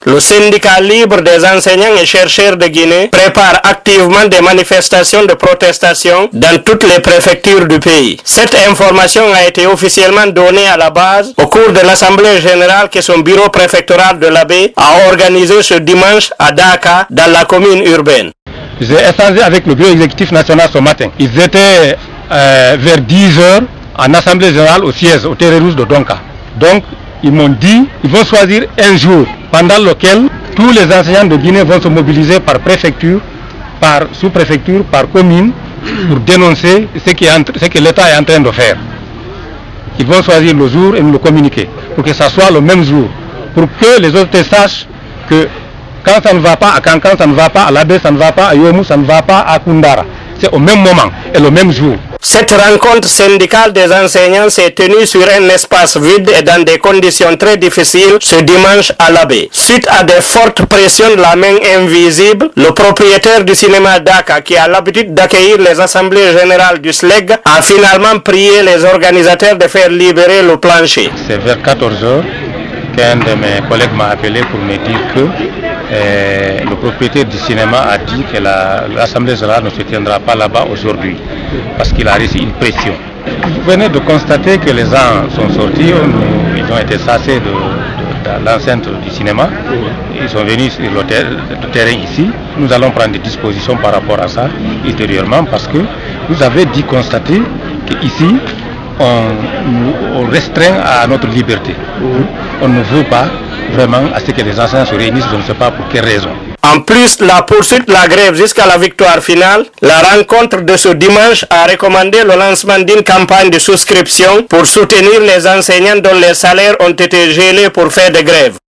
Le syndicat libre des enseignants et chercheurs de Guinée prépare activement des manifestations de protestation dans toutes les préfectures du pays. Cette information a été officiellement donnée à la base au cours de l'Assemblée générale que son bureau préfectoral de l'Abbé a organisé ce dimanche à Dakar, dans la commune urbaine. J'ai échangé avec le bureau exécutif national ce matin. Ils étaient vers 10 h en Assemblée générale au siège, au terrain rouge de Donka. Donc, ils m'ont dit qu'ils vont choisir un jour pendant lequel tous les enseignants de Guinée vont se mobiliser par préfecture, par sous-préfecture, par commune pour dénoncer ce que l'État est en train de faire. Ils vont choisir le jour et nous le communiquer pour que ça soit le même jour, pour que les autres sachent que quand ça ne va pas à Kankan, ça ne va pas à l'Abbé, ça ne va pas à Yomou, ça ne va pas à Koundara. C'est au même moment et le même jour. Cette rencontre syndicale des enseignants s'est tenue sur un espace vide et dans des conditions très difficiles ce dimanche à l'Abbé. Suite à des fortes pressions de la main invisible, le propriétaire du cinéma Dakar, qui a l'habitude d'accueillir les assemblées générales du SLEG, a finalement prié les organisateurs de faire libérer le plancher. C'est vers 14 h qu'un de mes collègues m'a appelé pour me dire que le propriétaire du cinéma a dit que l'Assemblée générale ne se tiendra pas là-bas aujourd'hui parce qu'il a reçu une pression. Vous venez de constater que les gens sont sortis, ils ont été chassés de l'enceinte du cinéma, ils sont venus sur le terrain ici. Nous allons prendre des dispositions par rapport à ça ultérieurement parce que vous avez dit constater qu'ici on restreint à notre liberté. On ne veut pas vraiment à ce que les enseignants se réunissent, je ne sais pas pour quelle raison. En plus, la poursuite de la grève jusqu'à la victoire finale, la rencontre de ce dimanche a recommandé le lancement d'une campagne de souscription pour soutenir les enseignants dont les salaires ont été gelés pour faire de grève.